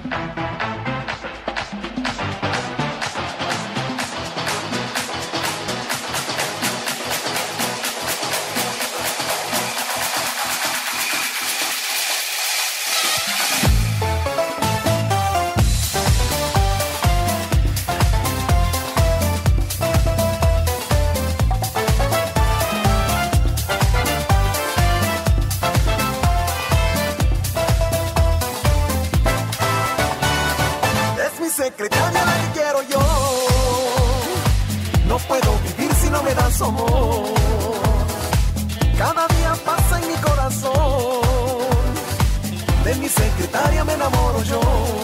Secretaria la que quiero yo. No puedo vivir si no me das amor. Cada día pasa en mi corazón. De mi secretaria me enamoro yo.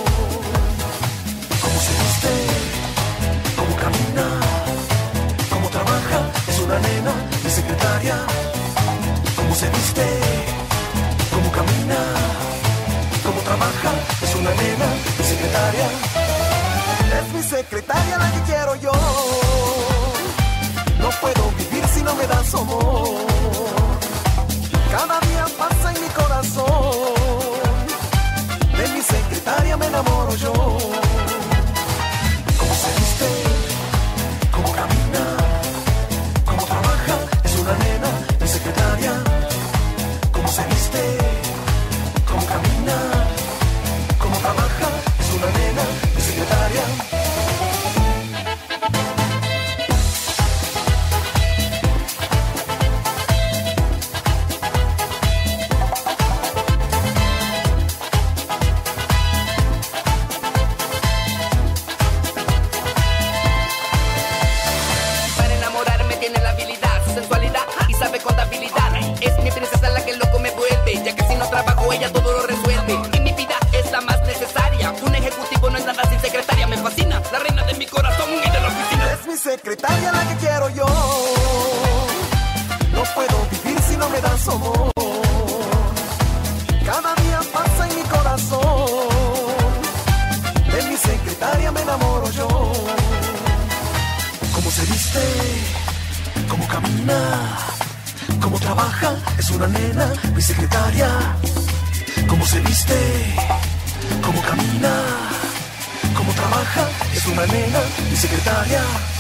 Cómo se viste, cómo camina, cómo trabaja, es una nena, mi secretaria. Cómo se viste, cómo camina, cómo trabaja, es una nena, mi secretaria. Es mi secretaria la que quiero yo. No puedo vivir si no me das amor. Cada día pasa en mi corazón. De mi secretaria me enamoro yo. Cómo se viste, cómo camina, cómo trabaja, es una nena, mi secretaria. Cómo se viste, cómo camina, cómo trabaja, es una nena, mi secretaria. Para enamorarme tiene la habilidad, su sensualidad y sabe contabilidad. Es mi princesa la que loco me vuelve, ya que si no trabajo ella todo lo resuelve. En mi vida es la más necesaria, un ejecutivo no es nada sin secretaria. Me fascina, la reina de mi corazón y de la oficina. Es mi secretaria la que quiero yo. No puedo vivir si no me das amor. Cada día pasa en mi corazón. De mi secretaria me enamoro yo. Cómo se viste, cómo camina, cómo trabaja, es una nena, mi secretaria. Cómo se viste, cómo camina, cómo trabaja, es una nena, mi secretaria.